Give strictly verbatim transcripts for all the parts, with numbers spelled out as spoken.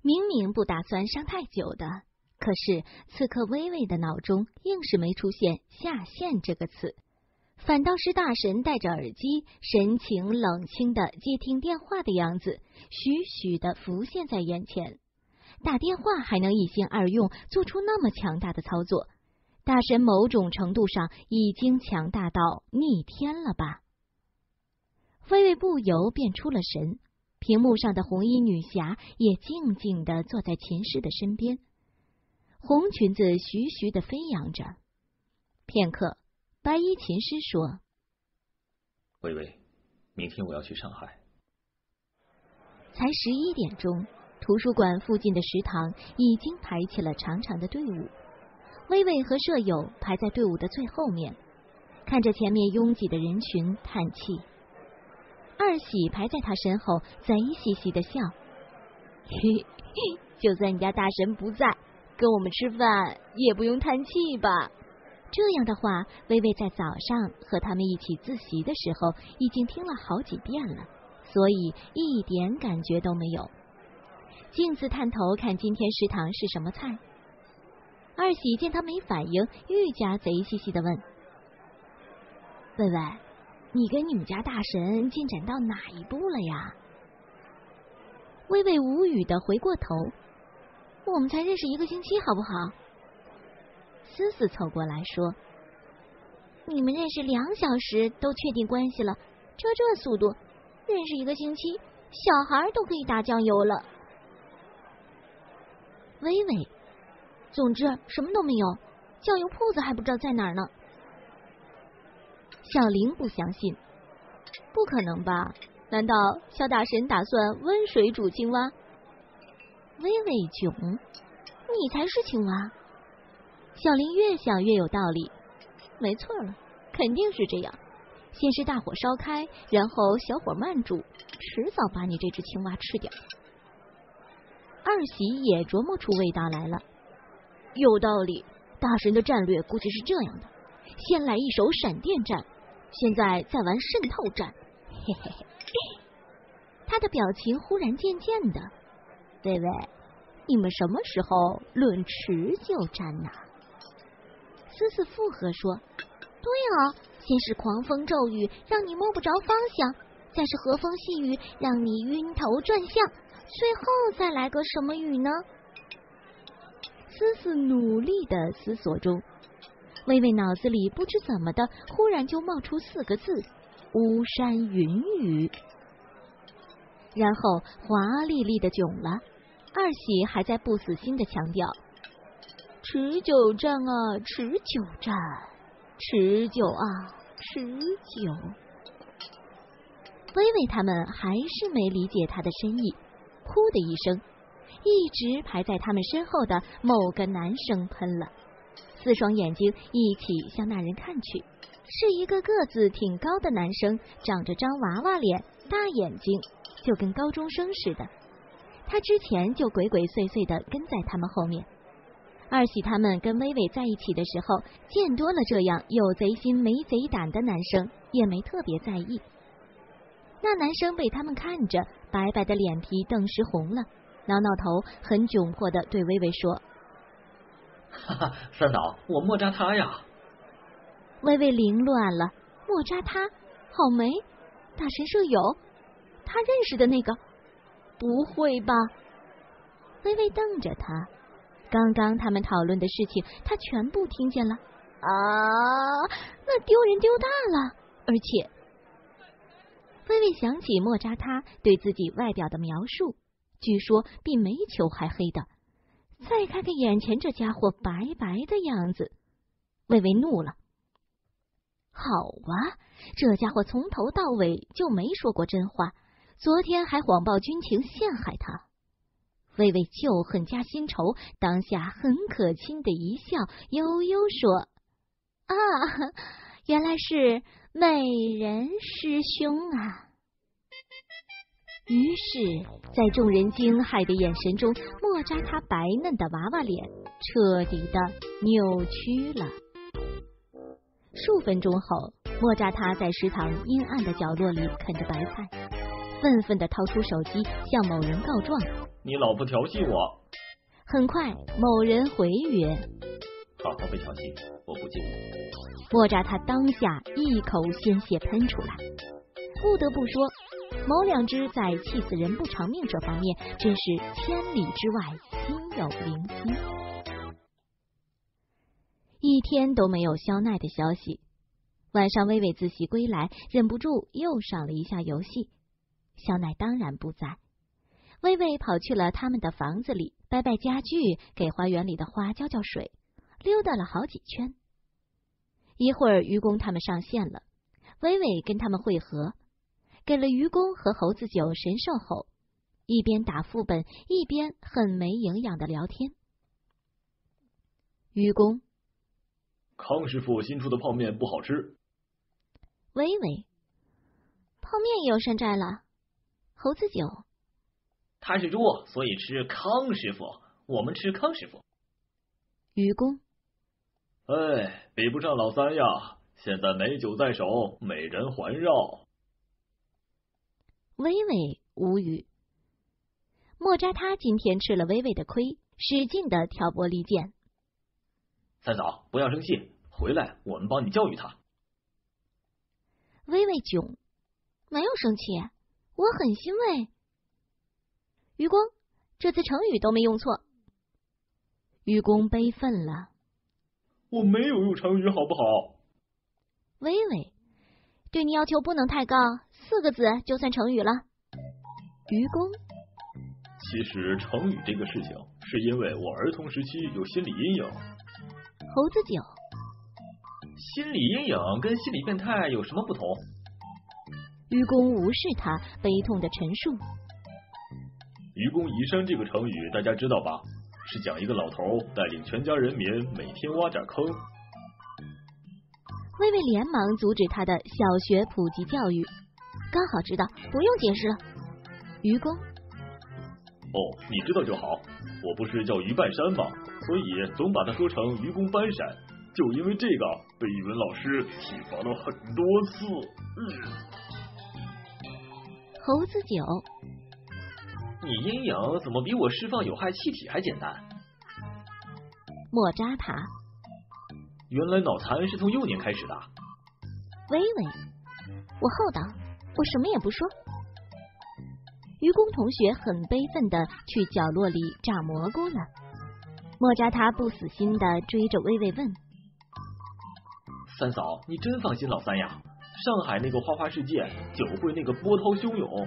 明明不打算上太久的，可是此刻微微的脑中硬是没出现下线这个词，反倒是大神戴着耳机，神情冷清的接听电话的样子，徐徐的浮现在眼前。打电话还能一心二用，做出那么强大的操作，大神某种程度上已经强大到逆天了吧？微微不由便出了神，屏幕上的红衣女侠也静静地坐在秦氏的身边，红裙子徐徐地飞扬着。片刻，白衣秦师说：“ 微微，明天我要去上海。” 才十一点钟，图书馆附近的食堂已经排起了长长的队伍。微微和舍友排在队伍的最后面，看着前面拥挤的人群叹气。二喜排在他身后，贼兮兮的笑：“嘿嘿，就算你家大神不在，跟我们吃饭也不用叹气吧？”这样的话，微微在早上和他们一起自习的时候已经听了好几遍了，所以一点感觉都没有。镜子探头看今天食堂是什么菜。二喜见他没反应，愈加贼兮兮的问：“微微，你跟你们家大神进展到哪一步了呀？”微微无语的回过头：“我们才认识一个星期，好不好？”思思凑过来说：“你们认识两小时都确定关系了，照这速度，认识一个星期，小孩都可以打酱油了。”微微，总之什么都没有，酱油铺子还不知道在哪儿呢。小玲不相信：“不可能吧？难道小大神打算温水煮青蛙？”微微囧：“你才是青蛙。”小玲越想越有道理，没错了，肯定是这样。先是大火烧开，然后小火慢煮，迟早把你这只青蛙吃掉。二喜也琢磨出味道来了，有道理。大神的战略估计是这样的：先来一手闪电战，现在再玩渗透战。嘿嘿嘿，他的表情忽然渐渐的：“微微，你们什么时候论持久战呢？”思思附和说：“对啊，先是狂风骤雨，让你摸不着方向，再是和风细雨，让你晕头转向，最后再来个什么雨呢？”思思努力的思索中，微微脑子里不知怎么的，忽然就冒出四个字：巫山云雨。然后华丽丽的囧了。二喜还在不死心的强调：“持久战啊，持久战，持久啊，持久。”微微他们还是没理解他的深意，噗的一声，一直排在他们身后的某个男生喷了，四双眼睛一起向那人看去，是一个个子挺高的男生，长着张娃娃脸，大眼睛，就跟高中生似的。他之前就鬼鬼祟祟的跟在他们后面。二喜他们跟微微在一起的时候，见多了这样有贼心没贼胆的男生，也没特别在意。那男生被他们看着，白白的脸皮顿时红了，挠挠头，很窘迫的对微微说：“ 哈哈，三嫂，我莫扎他呀。” 微微凌乱了，莫扎他？好没？大神舍友？他认识的那个？不会吧？微微瞪着他，刚刚他们讨论的事情，他全部听见了啊！那丢人丢大了，而且，微微想起莫扎他对自己外表的描述，据说比煤球还黑的。再看看眼前这家伙白白的样子，微微怒了。好啊，这家伙从头到尾就没说过真话，昨天还谎报军情陷害他。微微旧恨加新仇，当下很可亲的一笑，悠悠说：“啊，原来是美人师兄啊！”于是，在众人惊骇的眼神中，莫扎他白嫩的娃娃脸彻底的扭曲了。数分钟后，莫扎他在食堂阴暗的角落里啃着白菜， 愤愤地掏出手机向某人告状： 你老婆调戏我。 很快某人回曰： 好好被调戏，我不介意。 莫扎他当下一口鲜血喷出来。不得不说，某两只在气死人不偿命这方面真是千里之外心有灵犀。一天都没有肖奈的消息。晚上微微自习归来，忍不住又上了一下游戏。肖奈当然不在，微微跑去了他们的房子里，摆摆家具，给花园里的花浇浇水，溜达了好几圈。一会儿愚公他们上线了，微微跟他们会合，给了愚公和猴子酒神兽后，一边打副本一边很没营养的聊天。愚公： 康师傅新出的泡面不好吃。 微微：泡面也有山寨了。猴子酒： 他是猪，所以吃康师傅，我们吃康师傅。 愚公： 哎，比不上老三呀，现在美酒在手，美人环绕。 微微无语。莫扎他今天吃了微微的亏，使劲的挑拨离间。 三嫂，不要生气，回来我们帮你教育他。 微微囧：没有生气，我很欣慰。愚公：这次成语都没用错。愚公悲愤了： 我没有用成语好不好？ 微微：对你要求不能太高，四个字就算成语了。愚公： 其实成语这个事情是因为我儿童时期有心理阴影。 猴子酒： 心理阴影跟心理变态有什么不同？ 愚公无视他悲痛的陈述。 愚公移山这个成语大家知道吧？是讲一个老头带领全家人民每天挖点坑。 微微连忙阻止他的小学普及教育，刚好知道，不用解释了。愚公： 哦，你知道就好，我不是叫鱼半山吗？所以总把它说成愚公翻山，就因为这个被语文老师体罚了很多次。嗯。 猴子酒： 你阴影怎么比我释放有害气体还简单？ 莫扎塔： 原来脑残是从幼年开始的。 微微：我厚道，我什么也不说。愚公同学很悲愤的去角落里炸蘑菇了。莫扎他不死心的追着微微问： 三嫂，你真放心老三呀？上海那个花花世界，酒会那个波涛汹涌。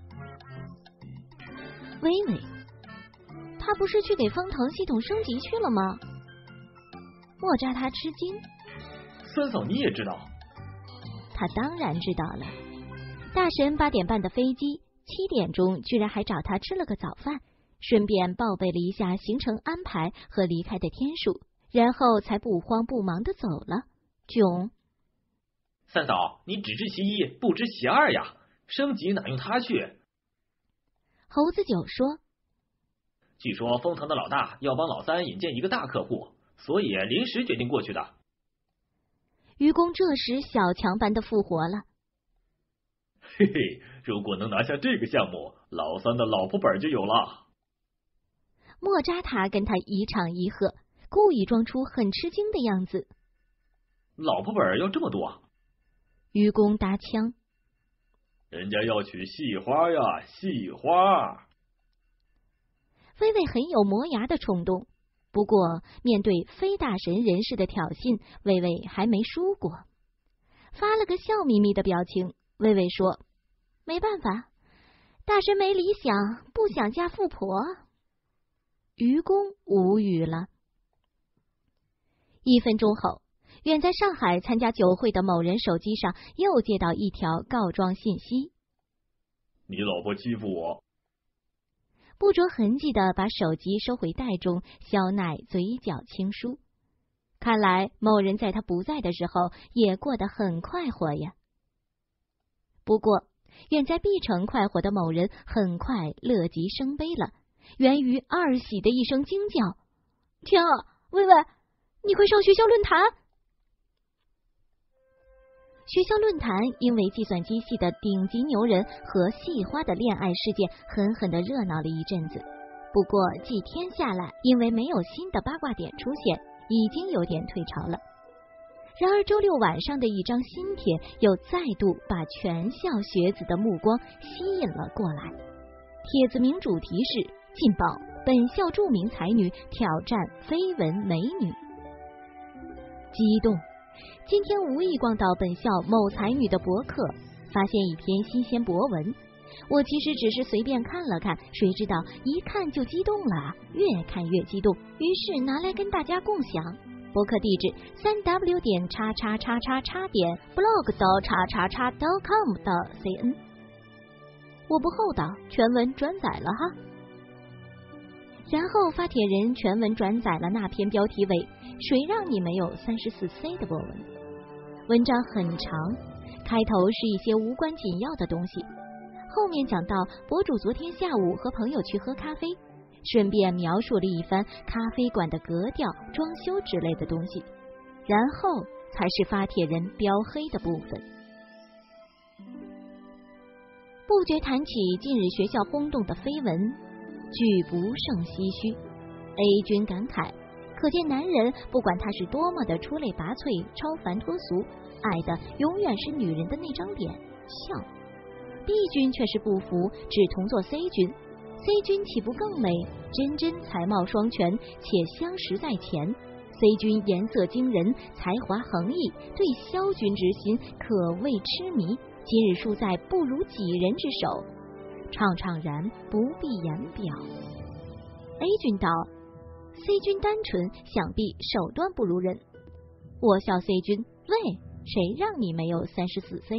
微微：他不是去给方糖系统升级去了吗？莫扎他吃惊： 三嫂你也知道？ 他当然知道了。大神八点半的飞机，七点钟居然还找他吃了个早饭，顺便报备了一下行程安排和离开的天数，然后才不慌不忙的走了。囧： 三嫂，你只知其一，不知其二呀！升级哪用它去？ 猴子酒说： 据说封腾的老大要帮老三引荐一个大客户，所以临时决定过去的。 愚公这时小强般的复活了。 嘿嘿，如果能拿下这个项目，老三的老婆本就有了。 莫扎塔跟他一唱一和，故意装出很吃惊的样子。 老婆本要这么多？ 愚公搭腔： 人家要娶细花呀，细花。 微微很有磨牙的冲动，不过面对非大神人士的挑衅，微微还没输过，发了个笑眯眯的表情。微微说：没办法，大神没理想，不想嫁富婆。愚公无语了。一分钟后，远在上海参加酒会的某人手机上又接到一条告状信息： 你老婆欺负我。 不着痕迹的把手机收回袋中，肖奈嘴角轻舒，看来某人在他不在的时候也过得很快活呀。不过远在 B 城快活的某人很快乐极生悲了，源于二喜的一声惊叫：天啊，微微，你会上学校论坛？ 学校论坛因为计算机系的顶级牛人和系花的恋爱事件狠狠的热闹了一阵子。不过几天下来，因为没有新的八卦点出现，已经有点退潮了。然而周六晚上的一张新帖又再度把全校学子的目光吸引了过来。帖子名主题是劲爆，本校著名才女挑战绯闻美女。激动，今天无意逛到本校某才女的博客，发现一篇新鲜博文。我其实只是随便看了看，谁知道一看就激动了，越看越激动，于是拿来跟大家共享。博客地址三 w 点叉叉叉叉叉点 blog 到叉叉叉 .com 的 cn。我不厚道，全文转载了哈。然后发帖人全文转载了那篇标题为“谁让你没有三十四 C” 的博文。文章很长，开头是一些无关紧要的东西，后面讲到博主昨天下午和朋友去喝咖啡，顺便描述了一番咖啡馆的格调、装修之类的东西，然后才是发帖人标黑的部分。不觉谈起近日学校轰动的绯闻，俱不胜唏嘘。A 君感慨，可见男人不管他是多么的出类拔萃、超凡脱俗，爱的永远是女人的那张脸笑。B 君却是不服，只同做 C 君。C 君岂不更美？真真才貌双全，且相识在前。C 君颜色惊人，才华横溢，对萧君之心可谓痴迷。今日输在不如己人之手，怅怅然不必言表。A 君道 ：“C 君单纯，想必手段不如人。”我笑 C 君：“喂，谁让你没有三十四 C？”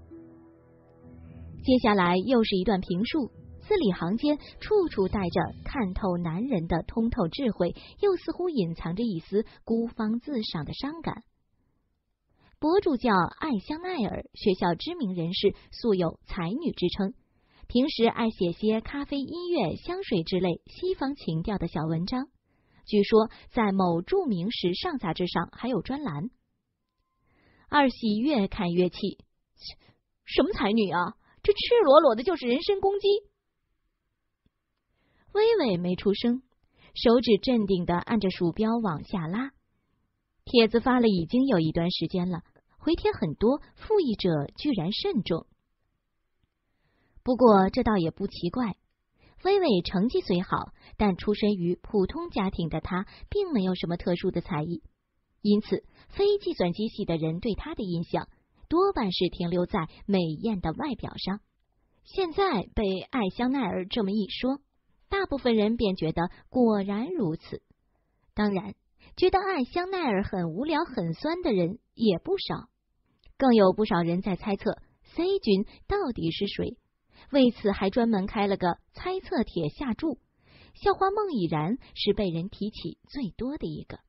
接下来又是一段评述，字里行间处处带着看透男人的通透智慧，又似乎隐藏着一丝孤芳自赏的伤感。博主叫艾香奈儿，学校知名人士，素有才女之称。平时爱写些咖啡、音乐、香水之类西方情调的小文章，据说在某著名时尚杂志上还有专栏。二喜越看越气，什么才女啊，这赤裸裸的就是人身攻击。微微没出声，手指镇定地按着鼠标往下拉。帖子发了已经有一段时间了，回帖很多，复议者居然甚众。不过这倒也不奇怪，微微成绩虽好，但出身于普通家庭的她并没有什么特殊的才艺，因此非计算机系的人对她的印象多半是停留在美艳的外表上。现在被艾香奈儿这么一说，大部分人便觉得果然如此。当然，觉得艾香奈儿很无聊很酸的人也不少，更有不少人在猜测 C 君到底是谁，为此还专门开了个猜测帖下注。校花孟已然是被人提起最多的一个。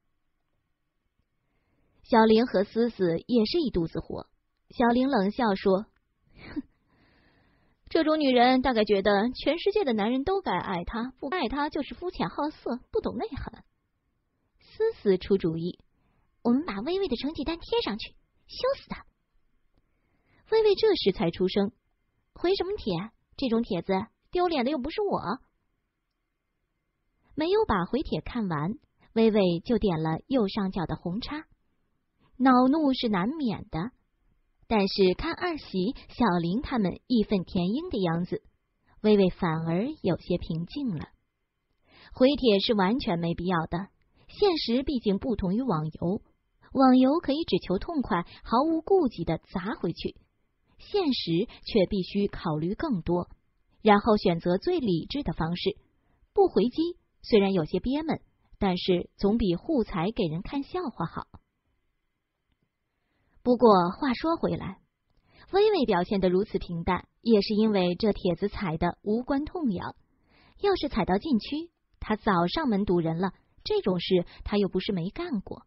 小玲和思思也是一肚子火。小玲冷笑说，哼，这种女人大概觉得全世界的男人都该爱她，不爱她就是肤浅好色，不懂内涵。思思出主意，我们把微微的成绩单贴上去，羞死她。微微这时才出声，回什么帖？这种帖子丢脸的又不是我。没有把回帖看完，微微就点了右上角的红叉。恼怒是难免的，但是看二喜、小玲他们义愤填膺的样子，微微反而有些平静了。回帖是完全没必要的，现实毕竟不同于网游，网游可以只求痛快，毫无顾忌的砸回去，现实却必须考虑更多，然后选择最理智的方式。不回击虽然有些憋闷，但是总比互踩给人看笑话好。不过话说回来，微微表现得如此平淡，也是因为这帖子踩的无关痛痒。要是踩到禁区，他早上门堵人了，这种事他又不是没干过。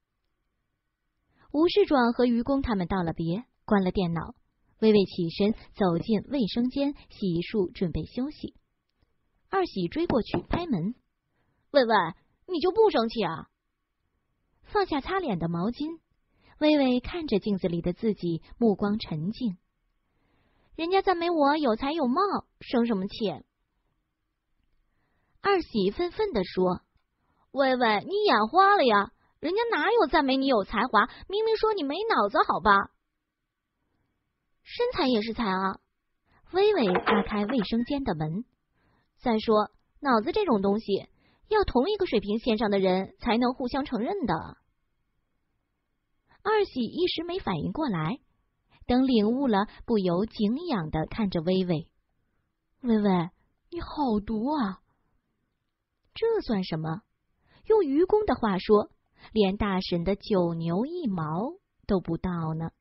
吴世壮和愚公他们道了别，关了电脑，微微起身走进卫生间洗漱，准备休息。二喜追过去拍门，微微，你就不生气啊？放下擦脸的毛巾， 微微看着镜子里的自己，目光沉静。人家赞美我有才有貌，生什么气？二喜愤愤地说：微微，你眼花了呀，人家哪有赞美你有才华，明明说你没脑子好吧？身材也是才啊。微微拉开卫生间的门。再说，脑子这种东西，要同一个水平线上的人才能互相承认的。二喜一时没反应过来，等领悟了，不由敬仰地看着微微。微微，你好毒啊！这算什么？用愚公的话说，连大神的九牛一毛都不到呢。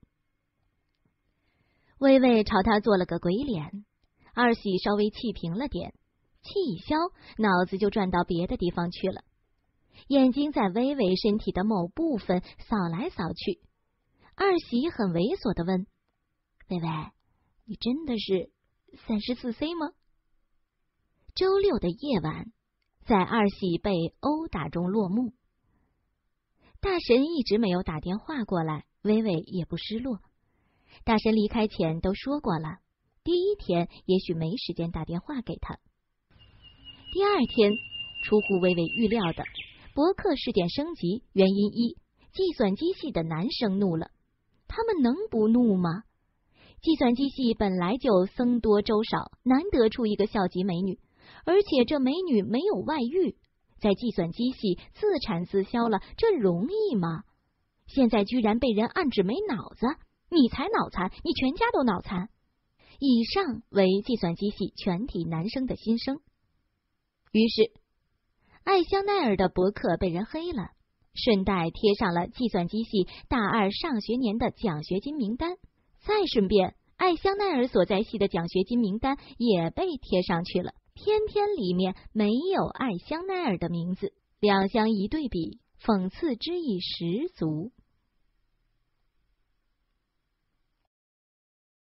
微微朝他做了个鬼脸，二喜稍微气平了点，气一消，脑子就转到别的地方去了，眼睛在微微身体的某部分扫来扫去。二喜很猥琐地问：微微，你真的是三十四 C 吗？周六的夜晚，在二喜被殴打中落幕。大神一直没有打电话过来，微微也不失落。大神离开前都说过了，第一天也许没时间打电话给他。第二天，出乎微微预料的，博客事件升级，原因一，计算机系的男生怒了。他们能不怒吗？计算机系本来就僧多粥少，难得出一个校级美女，而且这美女没有外遇，在计算机系自产自销了，这容易吗？现在居然被人暗指没脑子，你才脑残，你全家都脑残。以上为计算机系全体男生的心声。于是艾香奈儿的博客被人黑了，顺带贴上了计算机系大二上学年的奖学金名单，再顺便艾香奈儿所在系的奖学金名单也被贴上去了，偏偏里面没有艾香奈儿的名字，两相一对比，讽刺之意十足。